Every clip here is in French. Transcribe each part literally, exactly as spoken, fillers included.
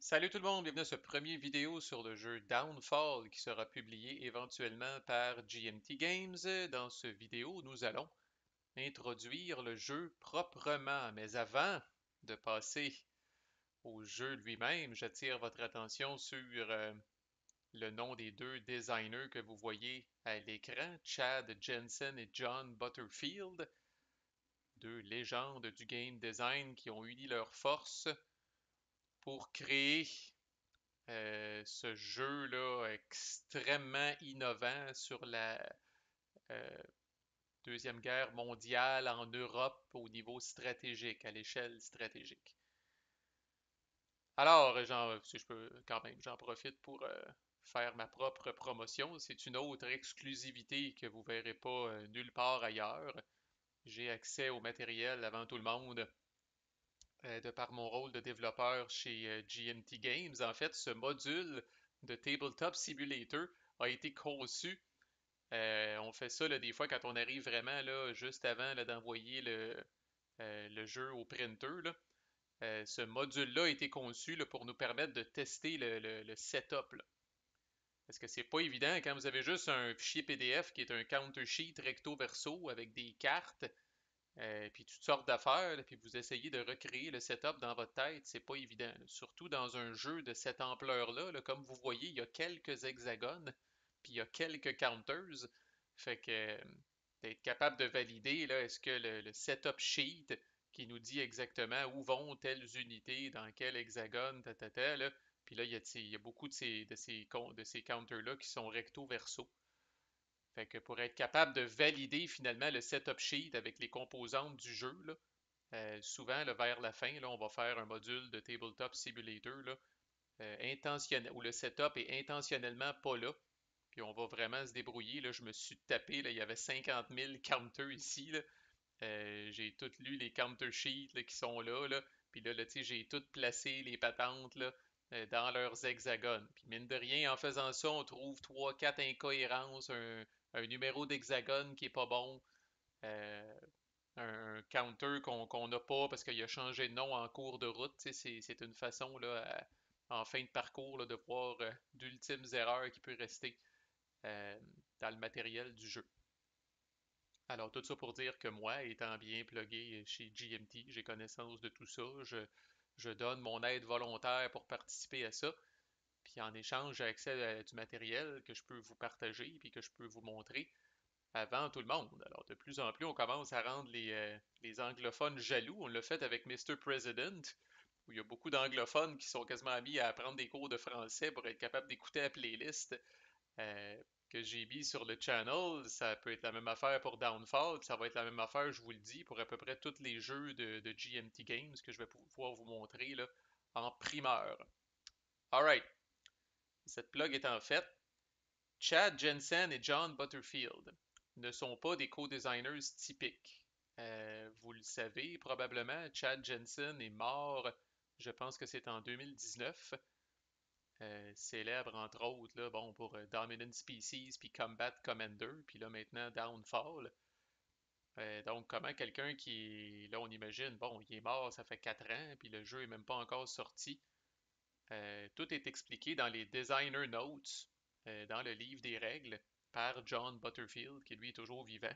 Salut tout le monde, bienvenue à ce premier vidéo sur le jeu Downfall qui sera publié éventuellement par G M T Games. Dans ce vidéo, nous allons introduire le jeu proprement, mais avant de passer au jeu lui-même, j'attire votre attention sur euh, le nom des deux designers que vous voyez à l'écran, Chad Jensen et John Butterfield, deux légendes du game design qui ont uni leurs forces pour créer Euh, ce jeu-là extrêmement innovant sur la euh, Deuxième Guerre mondiale en Europe au niveau stratégique, à l'échelle stratégique. Alors, j'en, si je peux quand même, j'en profite pour euh, faire ma propre promotion. C'est une autre exclusivité que vous verrez pas euh, nulle part ailleurs. J'ai accès au matériel avant tout le monde euh, de par mon rôle de développeur chez euh, G M T Games. En fait, ce module de Tabletop Simulator a été conçu. Euh, on fait ça là, des fois quand on arrive vraiment là, juste avant là, d'envoyer le, euh, le jeu au printer. Là. Euh, ce module-là a été conçu là, pour nous permettre de tester le, le- le setup. Là. Parce que c'est pas évident quand vous avez juste un fichier P D F qui est un counter sheet recto verso avec des cartes, euh, puis toutes sortes d'affaires, là, puis vous essayez de recréer le setup dans votre tête, c'est pas évident. Là. Surtout dans un jeu de cette ampleur-là, là, comme vous voyez, il y a quelques hexagones, puis il y a quelques counters. Fait que euh, d'être capable de valider, là, est-ce que le, le setup sheet qui nous dit exactement où vont telles unités, dans quel hexagone, ta, ta, ta, là, puis là, il y a, il y a beaucoup de ces, de ces, de ces counters-là qui sont recto-verso. Fait que pour être capable de valider finalement le setup sheet avec les composantes du jeu, là, euh, souvent là, vers la fin, là, on va faire un module de Tabletop Simulator là, euh, intentionnel, où le setup est intentionnellement pas là. Puis on va vraiment se débrouiller. Là, je me suis tapé, là, il y avait cinquante mille counters ici. Là. Euh, j'ai tout lu les counter sheets là, qui sont là. là. Puis là, là j'ai tout placé les patentes là, euh, dans leurs hexagones. Puis mine de rien, en faisant ça, on trouve trois quatre incohérences, un, un numéro d'hexagone qui est pas bon, euh, un counter qu'on qu'on n'a pas parce qu'il a changé de nom en cours de route. C'est, c'est une façon là, à- en fin de parcours là, de voir euh, d'ultimes erreurs qui peuvent rester euh, dans le matériel du jeu. Alors, tout ça pour dire que moi, étant bien plugué chez G M T, j'ai connaissance de tout ça. Je, je donne mon aide volontaire pour participer à ça. Puis en échange, j'ai accès à du matériel que je peux vous partager puis que je peux vous montrer avant tout le monde. Alors, de plus en plus, on commence à rendre les, euh, les anglophones jaloux. On l'a fait avec Mister President, où il y a beaucoup d'anglophones qui sont quasiment mis à apprendre des cours de français pour être capable d'écouter la playlist euh, que j'ai mis sur le channel. Ça peut être la même affaire pour Downfall, puis ça va être la même affaire, je vous le dis, pour à peu près tous les jeux de, de G M T Games que je vais pouvoir vous montrer là, en primeur. Alright, cette plug étant faite, Chad Jensen et John Butterfield ne sont pas des co-designers typiques. Euh, vous le savez probablement, Chad Jensen est mort, je pense que c'est en deux mille dix-neuf, euh, célèbre entre autres là, bon, pour euh, Dominant Species puis Combat Commander, puis là maintenant Downfall. Euh, donc comment quelqu'un qui, là on imagine, bon, il est mort, ça fait quatre ans, puis le jeu est même pas encore sorti. Euh, tout est expliqué dans les Designer Notes, euh, dans le livre des règles, par John Butterfield, qui lui est toujours vivant,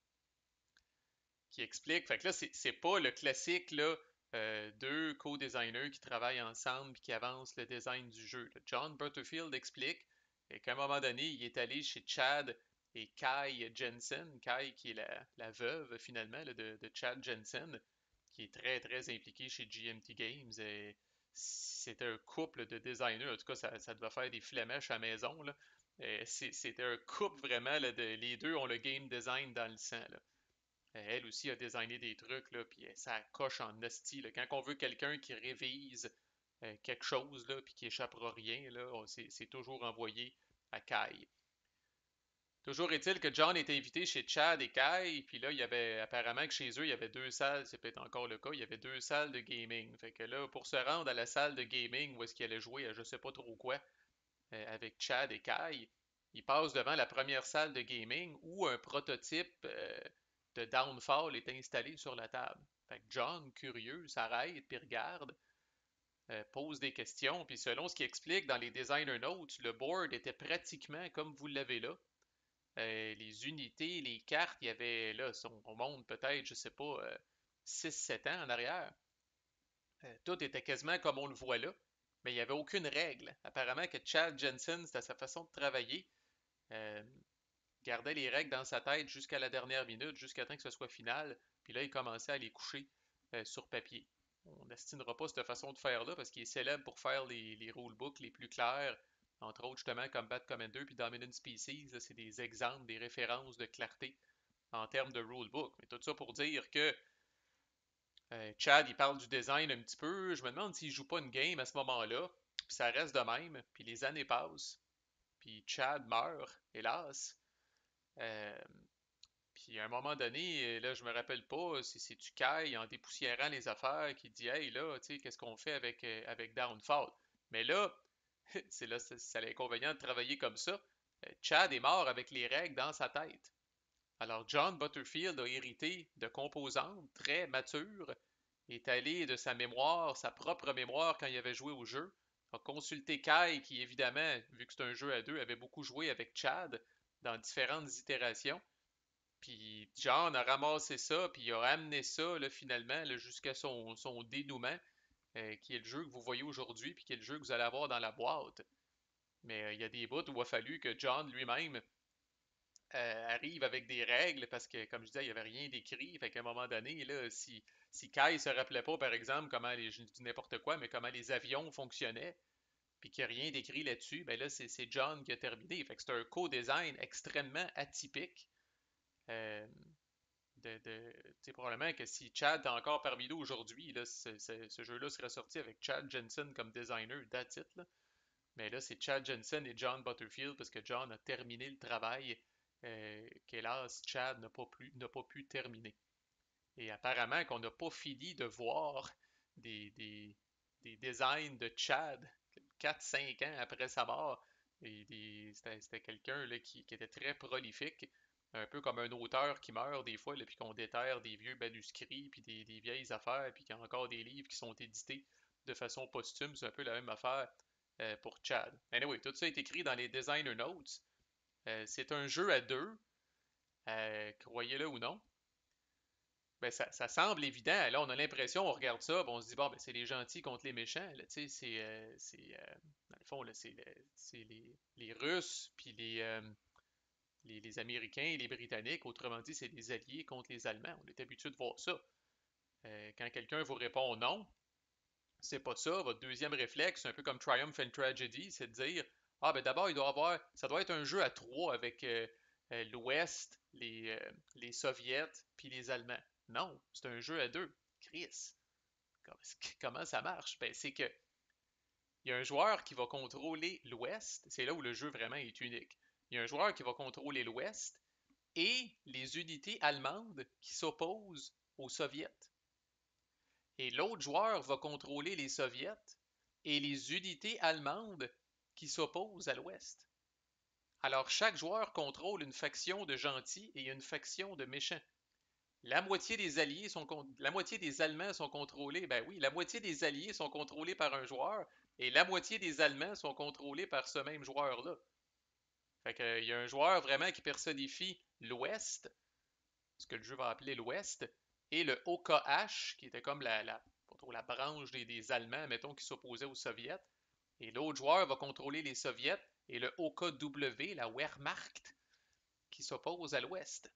qui explique. Fait que là, c'est c'est pas le classique, là, euh, deux co-designers qui travaillent ensemble et qui avancent le design du jeu. Là. John Butterfield explique qu'à un moment donné, il est allé chez Chad et Kai Jensen, Kai qui est la, la veuve finalement là, de, de Chad Jensen, qui est très très impliqué chez G M T Games. Et c'était un couple de designers, en tout cas ça, ça devait faire des flamèches à la maison. Là. C'était un couple vraiment, là, de, les deux ont le game design dans le sang. Là. Euh, Elle aussi a designé des trucs, là, puis ça coche en esti. Là. Quand on veut quelqu'un qui révise euh, quelque chose, là, puis qui échappera rien, là, on- c'est c'est toujours envoyé à Kai. Toujours est-il que John est invité chez Chad et Kai, puis là, il y avait apparemment que chez eux, il y avait deux salles, c'est peut-être encore le cas, il y avait deux salles de gaming. Fait que là, pour se rendre à la salle de gaming où est-ce qu'il allait jouer à je sais pas trop quoi, euh, avec Chad et Kai, il passe devant la première salle de gaming où un prototype euh, de Downfall est installé sur la table. Fait que John, curieux, s'arrête puis regarde. euh, pose des questions, puis selon ce qu'il explique dans les designer notes, le board était pratiquement comme vous l'avez là. Euh, les unités, les cartes, il y avait là, on monte peut-être, je sais pas, euh, six sept ans en arrière. Euh, tout était quasiment comme on le voit là, mais il n'y avait aucune règle. Apparemment que Chad Jensen, c'était sa façon de travailler. Euh, Gardait les règles dans sa tête jusqu'à la dernière minute, jusqu'à temps que ce soit final, puis là, il commençait à les coucher euh, sur papier. On n'estimera pas cette façon de faire-là parce qu'il est célèbre pour faire les, les rulebooks les plus clairs, entre autres justement Combat Commander puis Dominant Species. C'est des exemples, des références de clarté en termes de rulebook. Mais tout ça pour dire que euh, Chad, il parle du design un petit peu. Je me demande s'il joue pas une game à ce moment-là, puis ça reste de même, puis les années passent, puis Chad meurt, hélas. Euh, Puis à un moment donné, là, je me rappelle pas si c'est tu Kai en dépoussiérant les affaires qui dit Hey là, tu sais, qu'est-ce qu'on fait avec, euh, avec Downfall? Mais là, c'est là, c'est c'est l'inconvénient de travailler comme ça. Euh, Chad est mort avec les règles dans sa tête. Alors John Butterfield a hérité de composantes très matures, est allé de sa mémoire, sa propre mémoire quand il avait joué au jeu, a consulté Kai qui évidemment, vu que c'est un jeu à deux, avait beaucoup joué avec Chad dans différentes itérations. Puis John a ramassé ça, puis il a amené ça là, finalement là, jusqu'à son, son dénouement, euh, qui est le jeu que vous voyez aujourd'hui, puis qui est le jeu que vous allez avoir dans la boîte. Mais euh, il y a des bouts où il a fallu que John lui-même euh, arrive avec des règles, parce que, comme je disais, il n'y avait rien d'écrit. Fait qu'à un moment donné, là, si, si Kai se rappelait pas, par exemple, comment les, je dis n'importe quoi, mais comment les avions fonctionnaient, puis qu'il n'y a rien d'écrit là-dessus, ben là, c'est c'est John qui a terminé. Fait que c'est un co-design extrêmement atypique. Euh, de, de probablement que si Chad est encore parmi nous aujourd'hui, là, ce, ce- ce jeu-là serait sorti avec Chad Jensen comme designer, that's it, là. Mais là, c'est Chad Jensen et John Butterfield parce que John a terminé le travail euh, qu'hélas Chad n'a pas, pu, n'a pas pu terminer. Et apparemment qu'on n'a pas fini de voir des, des, des designs de Chad quatre cinq ans après sa mort. Et des- c'était, c'était quelqu'un là, qui, qui était très prolifique, un peu comme un auteur qui meurt des fois, là, puis qu'on déterre des vieux manuscrits, puis des, des vieilles affaires, puis qu'il y a encore des livres qui sont édités de façon posthume. C'est un peu la même affaire euh, pour Chad. Anyway, tout ça est écrit dans les designer notes. Euh, c'est un jeu à deux, euh, croyez-le ou non. Ben, ça, ça semble évident. Là, on a l'impression, on regarde ça, ben, on se dit, bon, ben, c'est les gentils contre les méchants. Là, tu sais, c'est, euh, c'est, euh, dans le fond, là, c'est, le- c'est les, les Russes, puis les, euh, les, les Américains et les Britanniques. Autrement dit, c'est les Alliés contre les Allemands. On est habitué de voir ça. Euh, quand quelqu'un vous répond non, c'est pas ça. Votre deuxième réflexe, un peu comme Triumph and Tragedy, c'est de dire, ah, ben d'abord, il doit avoir, ça doit être un jeu à trois avec euh, euh, l'Ouest, les, euh, les Soviets, puis les Allemands. Non, c'est un jeu à deux. Chris, comment ça marche? Ben, c'est que il y a un joueur qui va contrôler l'Ouest. C'est là où le jeu vraiment est unique. Il y a un joueur qui va contrôler l'Ouest et les unités allemandes qui s'opposent aux Soviets. Et l'autre joueur va contrôler les Soviets et les unités allemandes qui s'opposent à l'Ouest. Alors chaque joueur contrôle une faction de gentils et une faction de méchants. La moitié des alliés sont la moitié des Allemands sont contrôlés, ben oui, la moitié des alliés sont contrôlés par un joueur et la moitié des Allemands sont contrôlés par ce même joueur-là. Fait que, il y a un joueur vraiment qui personnifie l'Ouest, ce que le jeu va appeler l'Ouest, et le O K H, qui était comme la, la, la branche des, des Allemands, mettons, qui s'opposait aux Soviets. Et l'autre joueur va contrôler les Soviets et le O K W, la Wehrmacht, qui s'oppose à l'Ouest.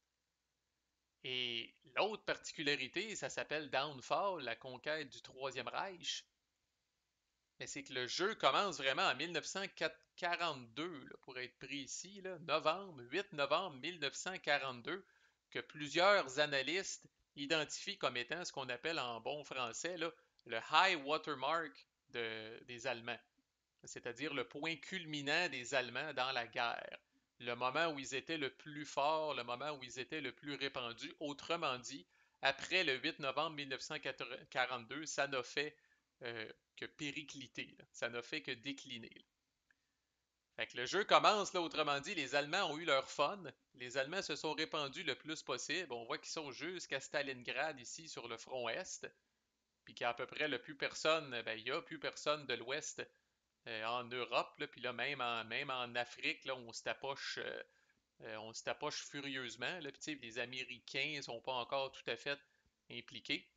Et l'autre particularité, ça s'appelle Downfall, la conquête du Troisième Reich. Mais c'est que le jeu commence vraiment en mille neuf cent quarante-deux, là, pour être précis, là, novembre, huit novembre mille neuf cent quarante-deux, que plusieurs analystes identifient comme étant ce qu'on appelle en bon français là, le high watermark de, des Allemands, c'est-à-dire le point culminant des Allemands dans la guerre, le moment où ils étaient le plus forts, le moment où ils étaient le plus répandus. Autrement dit, après le huit novembre mille neuf cent quarante-deux, ça n'a fait euh, que péricliter, là. Ça n'a fait que décliner. Là. Fait que le jeu commence, là, autrement dit, les Allemands ont eu leur fun, les Allemands se sont répandus le plus possible, on voit qu'ils sont jusqu'à Stalingrad ici sur le front Est, puis qu'il y a à peu près le plus personne, ben, il n'y a plus personne de l'Ouest euh, en Europe, là, puis là, même en, même en Afrique, là, on se tapoche, euh, euh, on se tapoche furieusement, là, puis tu sais, les Américains sont pas encore tout à fait impliqués.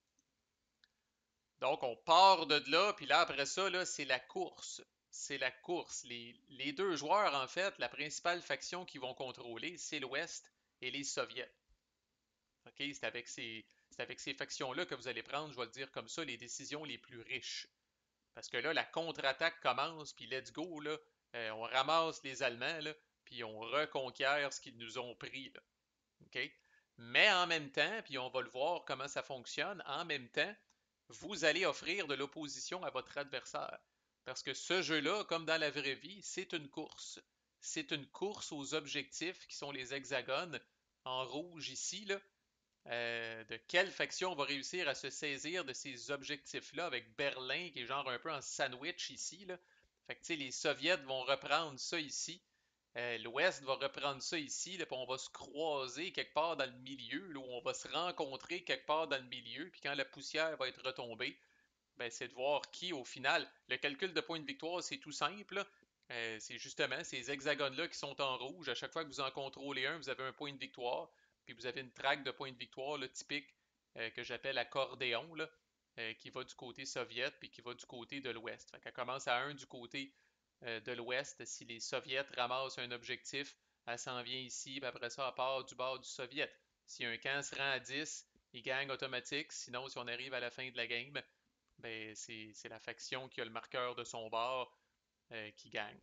Donc, on part de là, puis là, après ça, là, c'est la course. C'est la course. Les, les deux joueurs, en fait, la principale faction qu'ils vont contrôler, c'est l'Ouest et les Soviets. OK? C'est avec ces, c'est avec ces factions-là que vous allez prendre, je vais le dire comme ça, les décisions les plus riches. Parce que là, la contre-attaque commence, puis let's go, là. Euh, on ramasse les Allemands, là, puis on reconquiert ce qu'ils nous ont pris, là. OK? Mais en même temps, puis on va le voir comment ça fonctionne, en même temps, vous allez offrir de l'opposition à votre adversaire. Parce que ce jeu-là, comme dans la vraie vie, c'est une course. C'est une course aux objectifs qui sont les hexagones en rouge ici, là. Euh, de quelle faction va réussir à se saisir de ces objectifs-là avec Berlin qui est genre un peu en sandwich ici, là. Fait que, tu sais, les Soviets vont reprendre ça ici. Euh, L'Ouest va reprendre ça ici, là, puis on va se croiser quelque part dans le milieu, là, où on va se rencontrer quelque part dans le milieu, puis quand la poussière va être retombée, ben, c'est de voir qui, au final, le calcul de points de victoire, c'est tout simple, là. Euh, c'est justement ces hexagones-là qui sont en rouge. À chaque fois que vous en contrôlez un, vous avez un point de victoire, puis vous avez une traque de points de victoire là, typique euh, que j'appelle accordéon, là, euh, qui va du côté soviète, puis qui va du côté de l'ouest. Fait qu'elle commence à un du côté euh, de l'ouest. Si les soviets ramassent un objectif, elle s'en vient ici, puis après ça, elle part du bord du soviet. Si un camp se rend à dix, il gagne automatique. Sinon, si on arrive à la fin de la game, ben, c'est, c'est la faction qui a le marqueur de son bord euh, qui gagne.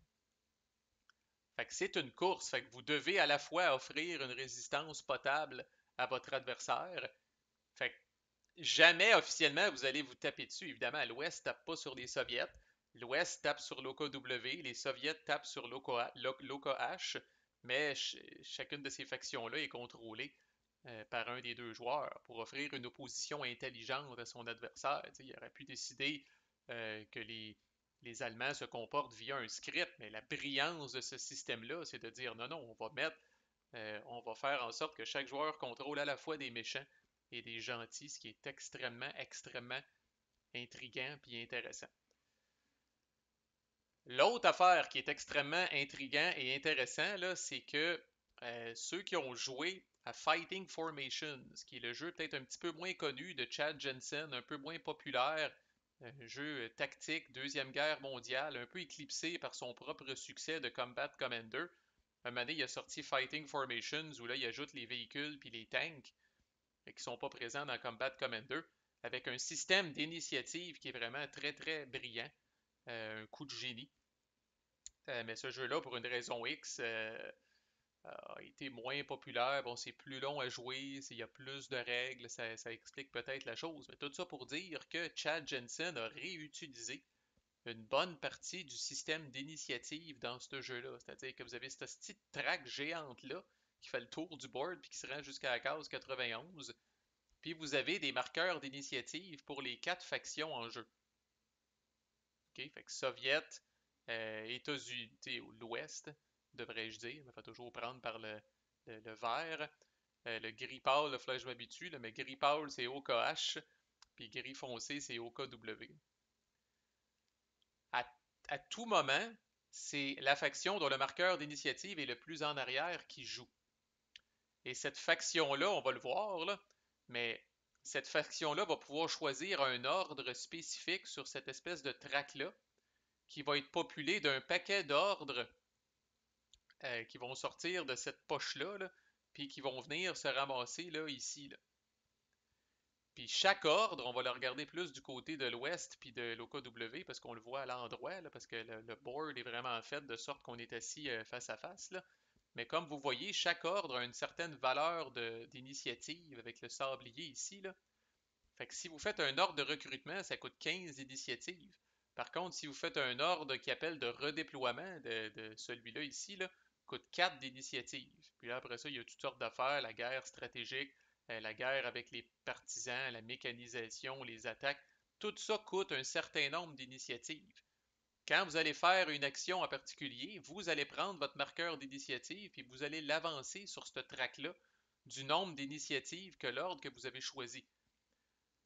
Fait que c'est une course, fait que vous devez à la fois offrir une résistance potable à votre adversaire. Fait que jamais officiellement vous allez vous taper dessus. Évidemment, l'Ouest tape pas sur les Soviets. L'Ouest tape sur l'O K W, les Soviets tapent sur l'O K H, mais ch chacune de ces factions-là est contrôlée euh, par un des deux joueurs pour offrir une opposition intelligente à son adversaire. T'sais, il aurait pu décider euh, que les, les Allemands se comportent via un script, mais la brillance de ce système-là, c'est de dire non, non, on va mettre, euh, on va faire en sorte que chaque joueur contrôle à la fois des méchants et des gentils, ce qui est extrêmement, extrêmement intriguant et intéressant. L'autre affaire qui est extrêmement intriguant et intéressant, là, c'est que euh, ceux qui ont joué à Fighting Formations, qui est le jeu peut-être un petit peu moins connu de Chad Jensen, un peu moins populaire, un jeu tactique, Deuxième Guerre mondiale, un peu éclipsé par son propre succès de Combat Commander. Un moment donné, il a sorti Fighting Formations où là, il ajoute les véhicules puis les tanks qui ne sont pas présents dans Combat Commander, avec un système d'initiative qui est vraiment très très brillant, euh, un coup de génie. Euh, mais ce jeu-là, pour une raison X, euh, a été moins populaire. Bon, c'est plus long à jouer, il y a plus de règles, ça, ça explique peut-être la chose. Mais tout ça pour dire que Chad Jensen a réutilisé une bonne partie du système d'initiative dans ce jeu-là. C'est-à-dire que vous avez cette petite traque géante-là qui fait le tour du board puis qui se rend jusqu'à la case quatre-vingt-onze. Puis vous avez des marqueurs d'initiative pour les quatre factions en jeu. OK? Fait que Soviet, euh, États-Unis, l'Ouest, devrais-je dire, me fait toujours prendre par le, le, le vert. Euh, le gris pâle, là, je m'habitue, mais gris pâle, c'est O K H, puis gris foncé, c'est O K W. À, à tout moment, c'est la faction dont le marqueur d'initiative est le plus en arrière qui joue. Et cette faction-là, on va le voir, là, mais cette faction-là va pouvoir choisir un ordre spécifique sur cette espèce de track-là, qui va être populé d'un paquet d'ordres euh, qui vont sortir de cette poche-là, là, puis qui vont venir se ramasser là, ici. Là. Puis chaque ordre, on va le regarder plus du côté de l'ouest puis de l'O K W parce qu'on le voit à l'endroit, là, parce que le, le board est vraiment fait de sorte qu'on est assis euh, face à face. Là. Mais comme vous voyez, chaque ordre a une certaine valeur d'initiative avec le sablier ici. Là. Fait que si vous faites un ordre de recrutement, ça coûte quinze initiatives. Par contre, si vous faites un ordre qui appelle de redéploiement de, de celui-là ici, là, coûte quatre d'initiative. Puis là, après ça, il y a toutes sortes d'affaires, la guerre stratégique, euh, la guerre avec les partisans, la mécanisation, les attaques. Tout ça coûte un certain nombre d'initiatives. Quand vous allez faire une action en particulier, vous allez prendre votre marqueur d'initiative et vous allez l'avancer sur ce track-là du nombre d'initiatives que l'ordre que vous avez choisi.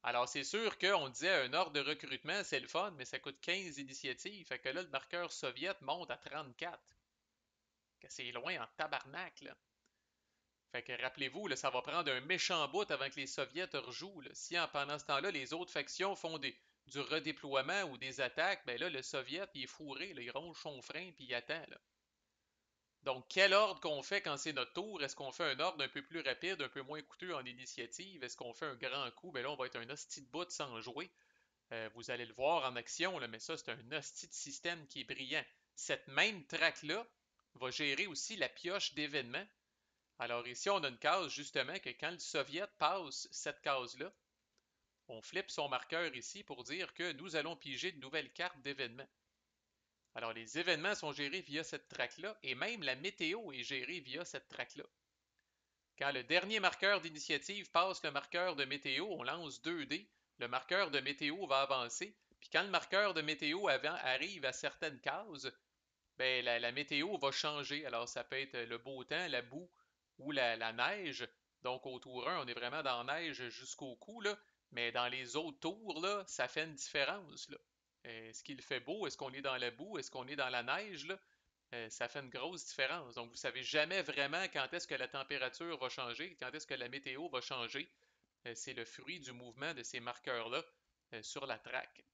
Alors, c'est sûr qu'on disait un ordre de recrutement, c'est le fun, mais ça coûte quinze initiatives. Fait que là, le marqueur soviète monte à trente-quatre. Que c'est loin en tabarnak, là. Fait que rappelez-vous, là, ça va prendre un méchant bout avant que les soviets rejouent, là. Si en, pendant ce temps-là, les autres factions font des, du redéploiement ou des attaques, ben là, le soviet, il est fourré, là, il ronge son frein puis il attend, là. Donc, quel ordre qu'on fait quand c'est notre tour? Est-ce qu'on fait un ordre un peu plus rapide, un peu moins coûteux en initiative? Est-ce qu'on fait un grand coup? Ben là, on va être un hostie de bout sans jouer. Euh, vous allez le voir en action, là, mais ça, c'est un hostie de système qui est brillant. Cette même track-là va gérer aussi la pioche d'événements. Alors ici, on a une case justement que quand le soviet passe cette case-là, on flippe son marqueur ici pour dire que nous allons piger de nouvelles cartes d'événements. Alors les événements sont gérés via cette track-là et même la météo est gérée via cette track-là. Quand le dernier marqueur d'initiative passe le marqueur de météo, on lance deux dés. Le marqueur de météo va avancer. Puis quand le marqueur de météo avant arrive à certaines cases, ben, la, la météo va changer. Alors ça peut être le beau temps, la boue ou la, la neige. Donc au tour un, on est vraiment dans la neige jusqu'au cou, là. Mais dans les autres tours, là, ça fait une différence, là. Est-ce qu'il fait beau? Est-ce qu'on est dans la boue? Est-ce qu'on est dans la neige, là? Euh, ça fait une grosse différence. Donc, vous ne savez jamais vraiment quand est-ce que la température va changer, quand est-ce que la météo va changer. Euh, c'est le fruit du mouvement de ces marqueurs-là euh, sur la traque.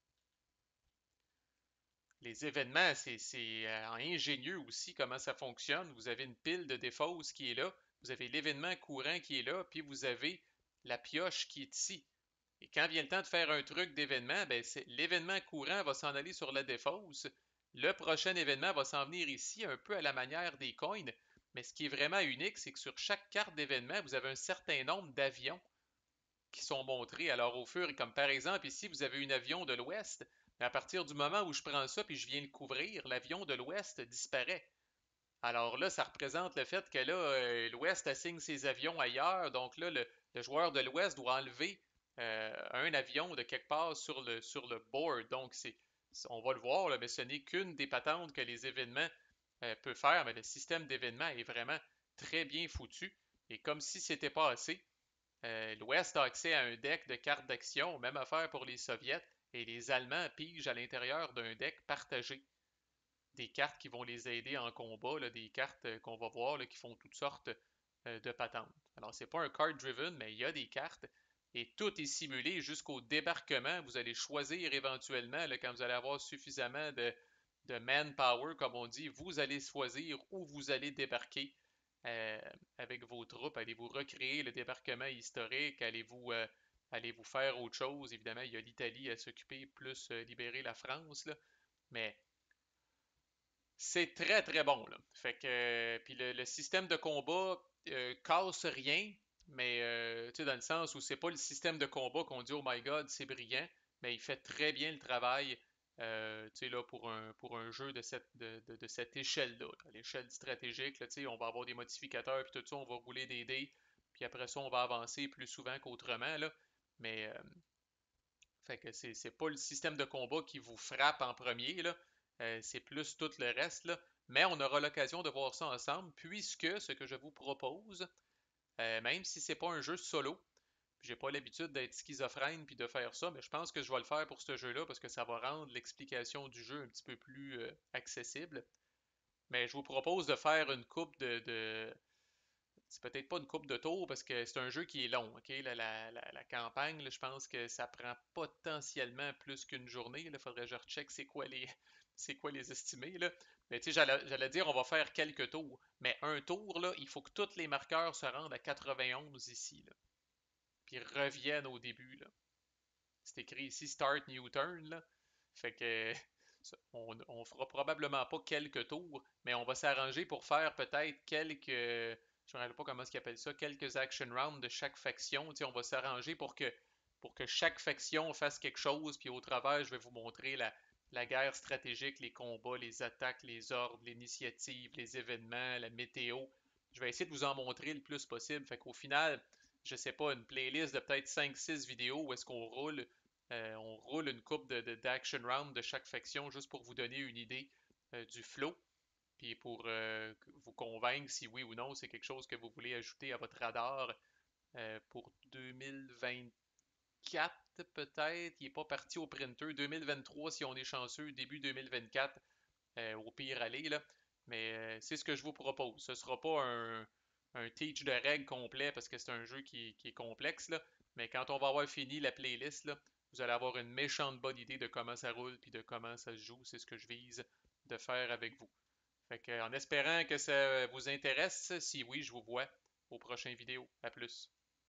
Les événements, c'est c'est, euh, ingénieux aussi comment ça fonctionne. Vous avez une pile de défausses qui est là, vous avez l'événement courant qui est là, puis vous avez la pioche qui est ici. Et quand vient le temps de faire un truc d'événement, ben c'est l'événement courant va s'en aller sur la défausse. Le prochain événement va s'en venir ici, un peu à la manière des coins. Mais ce qui est vraiment unique, c'est que sur chaque carte d'événement, vous avez un certain nombre d'avions qui sont montrés. Alors au fur et comme par exemple ici, vous avez un avion de l'Ouest. Mais à partir du moment où je prends ça puis je viens le couvrir, l'avion de l'Ouest disparaît. Alors là, ça représente le fait que là, euh, l'Ouest assigne ses avions ailleurs. Donc là, le, le joueur de l'Ouest doit enlever euh, un avion de quelque part sur le, sur le board. Donc, c'est, on va le voir, là, mais ce n'est qu'une des patentes que les événements euh, peuvent faire. Mais le système d'événements est vraiment très bien foutu. Et comme si c'était pas assez, euh, l'Ouest a accès à un deck de cartes d'action, même affaire pour les Soviets, et les Allemands pigent à l'intérieur d'un deck partagé des cartes qui vont les aider en combat, là, des cartes euh, qu'on va voir là, qui font toutes sortes euh, de patentes. Alors, c'est pas un card driven, mais il y a des cartes et tout est simulé jusqu'au débarquement. Vous allez choisir éventuellement, là, quand vous allez avoir suffisamment de, de manpower, comme on dit, vous allez choisir où vous allez débarquer euh, avec vos troupes. Allez-vous recréer le débarquement historique? Allez-vous euh, allez-vous faire autre chose? Évidemment, il y a l'Italie à s'occuper, plus euh, libérer la France, là. Mais c'est très très bon là. Fait que euh, puis le, le système de combat euh, casse rien, mais euh, tu sais dans le sens où c'est pas le système de combat qu'on dit oh my god c'est brillant, mais il fait très bien le travail euh, tu sais là pour un pour un jeu de cette de, de- de cette échelle-là, là. L'échelle stratégique là, tu sais on va avoir des modificateurs puis tout ça on va rouler des dés puis après ça on va avancer plus souvent qu'autrement là, mais euh, fait que c'est c'est pas le système de combat qui vous frappe en premier, là. Euh, c'est plus tout le reste, là. Mais on aura l'occasion de voir ça ensemble, puisque ce que je vous propose, euh, même si c'est pas un jeu solo, j'ai pas l'habitude d'être schizophrène puis de faire ça, mais je pense que je vais le faire pour ce jeu-là parce que ça va rendre l'explication du jeu un petit peu plus euh, accessible. Mais je vous propose de faire une coupe de, de- c'est peut-être pas une coupe de tours parce que c'est un jeu qui est long, ok? La, la- la- la campagne, là, je pense que ça prend potentiellement plus qu'une journée. Il faudrait que je recheck c'est quoi les c'est quoi les estimés, là. Mais tu sais, j'allais j'allais dire on va faire quelques tours. Mais un tour, là, il faut que tous les marqueurs se rendent à quatre-vingt-onze ici, là. Puis reviennent au début, là. C'est écrit ici Start New Turn, là. Fait que on, on fera probablement pas quelques tours, mais on va s'arranger pour faire peut-être quelques. Je ne me rappelle pas comment ils appellent ça, quelques action rounds de chaque faction. Tu sais, on va s'arranger pour que, pour que chaque faction fasse quelque chose, puis au travers, je vais vous montrer la, la guerre stratégique, les combats, les attaques, les ordres, l'initiative, les événements, la météo. Je vais essayer de vous en montrer le plus possible. Fait qu'au final, je sais pas, une playlist de peut-être cinq six vidéos où est-ce qu'on roule euh, on roule une coupe de, de- d'action round de chaque faction juste pour vous donner une idée euh, du flow, puis pour euh, vous convaincre si oui ou non c'est quelque chose que vous voulez ajouter à votre radar euh, pour deux mille vingt-quatre, peut-être. Il n'est pas parti au printer. deux mille vingt-trois, si on est chanceux, début deux mille vingt-quatre, euh, au pire aller, là. Mais euh, c'est ce que je vous propose. Ce sera pas un, un teach de règles complet parce que c'est un jeu qui, qui est complexe, là. Mais quand on va avoir fini la playlist, là, vous allez avoir une méchante bonne idée de comment ça roule puis de comment ça se joue. C'est ce que je vise de faire avec vous. Fait que, en espérant que ça vous intéresse, si oui, je vous vois aux prochaines vidéos. À plus.